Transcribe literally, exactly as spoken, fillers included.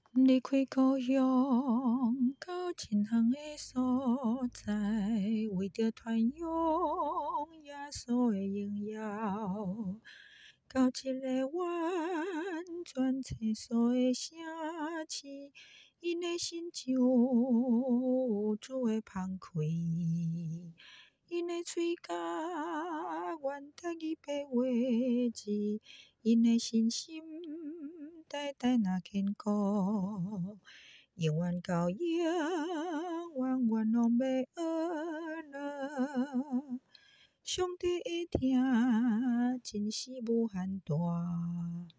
离开故乡，到亲乡的所在，为着传扬耶稣的荣耀。到一个完全清楚的城市，因的心就有主的芳开，因的嘴角愿得伊白话字，因的信心代代那坚固。永远到永远，愿拢要学了。上帝的疼真是无限大。